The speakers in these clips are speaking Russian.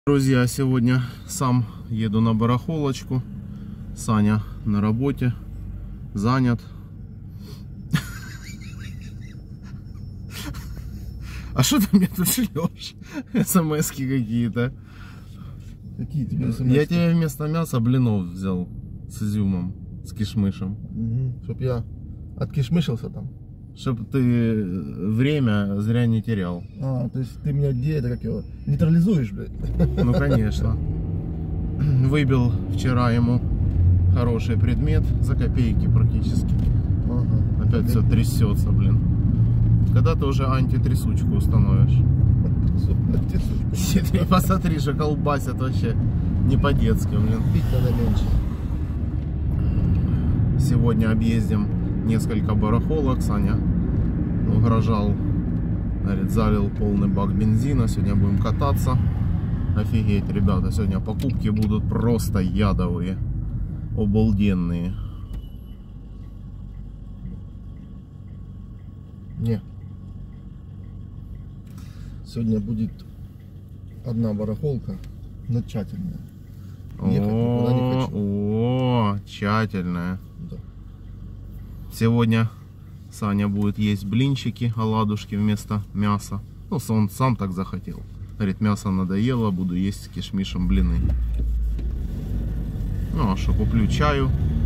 Друзья, сегодня сам еду на барахолочку. Саня на работе, занят. А что ты мне тут шлешь? СМСки какие-то. Какие тебе смс? Я тебе вместо мяса блинов взял с изюмом, с кишмышем. Угу. Чтоб я откишмышился там. Чтоб ты время зря не терял. А, то есть ты меня где это, как его, нейтрализуешь, блядь? Ну конечно. Выбил вчера ему хороший предмет за копейки практически. Ага. Опять все трясется, блин. Когда ты уже антитрясучку установишь? Ты посмотри, что колбасят вообще не по-детски, блин. Пить надо меньше. Сегодня объездим несколько барахолок. Саня угрожал, говорит, залил полный бак бензина. Сегодня будем кататься. Офигеть, ребята, сегодня покупки будут просто ядовые, обалденные. Не. Сегодня будет одна барахолка, но тщательная. Ехать никуда не хочу. О, тщательная. Да. Сегодня Саня будет есть блинчики, оладушки вместо мяса. Ну, он сам так захотел. Говорит, мясо надоело, буду есть с кишмишем блины. Ну, а что, куплю чаю.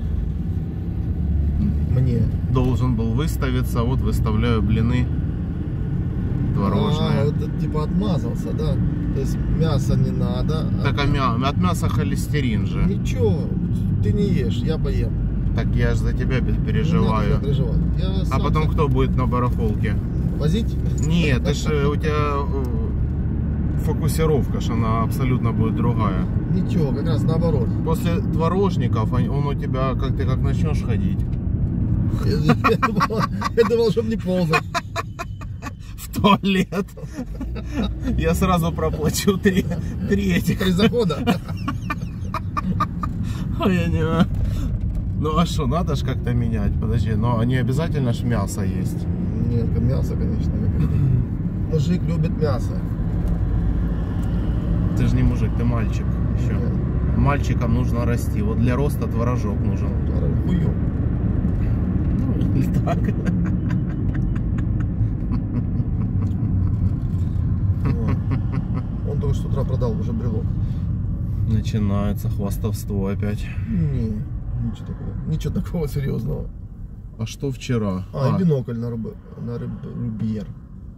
Мне. Должен был выставиться, вот выставляю блины творожные. А, вот типа отмазался, да? То есть мяса не надо. Так, а от мяса холестерин же. Ничего, ты не ешь, я поем. Так я же за тебя переживаю. Не надо переживать. Я А сам потом кто будет на барахолке? возить? Нет, это же у тебя фокусировка, что она абсолютно будет другая. Ничего, как раз наоборот. После творожников он у тебя, как ты как начнешь ходить Я думал, чтобы не ползать. в туалет, я сразу проплачу три этих. 3 захода. Ой, я не знаю. Ну а что, надо ж как-то менять. Подожди, но не обязательно ж мясо есть. Нет, мясо, конечно. Мужик любит мясо. Ты же не мужик, ты мальчик еще. Нет. Мальчикам нужно расти. Вот для роста творожок нужен. Хую. Ну, или так. Он только с утра продал уже брелок. Начинается хвастовство опять. Не, ничего такого. Ничего такого серьезного. А что вчера? И бинокль на Рубьер.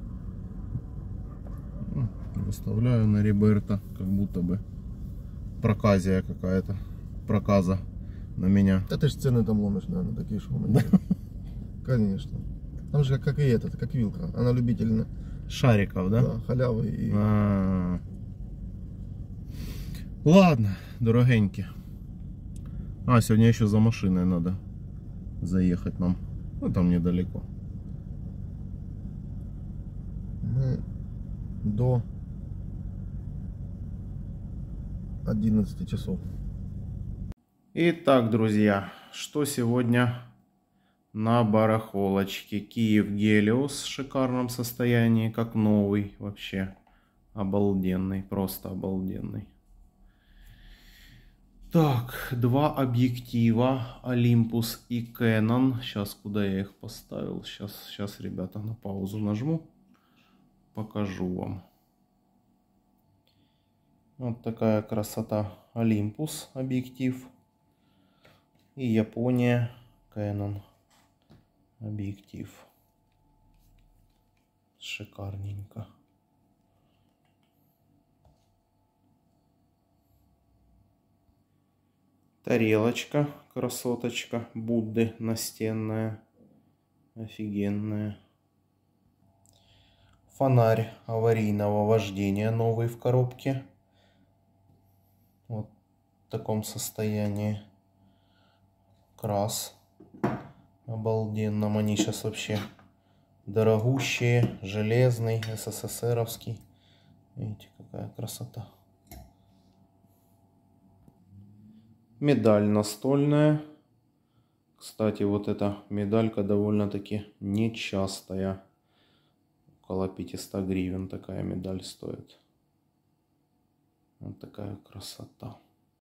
Выставляю на Риберто, как будто бы проказия какая-то. Проказа на меня. Да ты ж цены там ломишь, наверное, такие шумы. Конечно. Там же как и этот, как вилка. Она любительна. Шариков, да? Да, халявы и... Ладно, дорогенькі. Сегодня еще за машиной надо заехать нам. Ну, там недалеко. Мы до 11 часов. Итак, друзья, что сегодня на барахолочке? Киев Гелиос в шикарном состоянии, как новый вообще. Обалденный, просто обалденный. Так, 2 объектива, Olympus и Canon. Сейчас, куда я их поставил? Сейчас, ребята, на паузу нажму. Покажу вам. Вот такая красота. Olympus объектив. И Япония Canon объектив. Шикарненько. Тарелочка, красоточка, Будды настенная, офигенная. Фонарь аварийного вождения новый в коробке. Вот в таком состоянии. Крас обалденном. Они сейчас вообще дорогущие, железный, СССРовский. Видите, какая красота. Медаль настольная. Кстати, вот эта медалька довольно-таки нечастая. Около 500 гривен такая медаль стоит. Вот такая красота.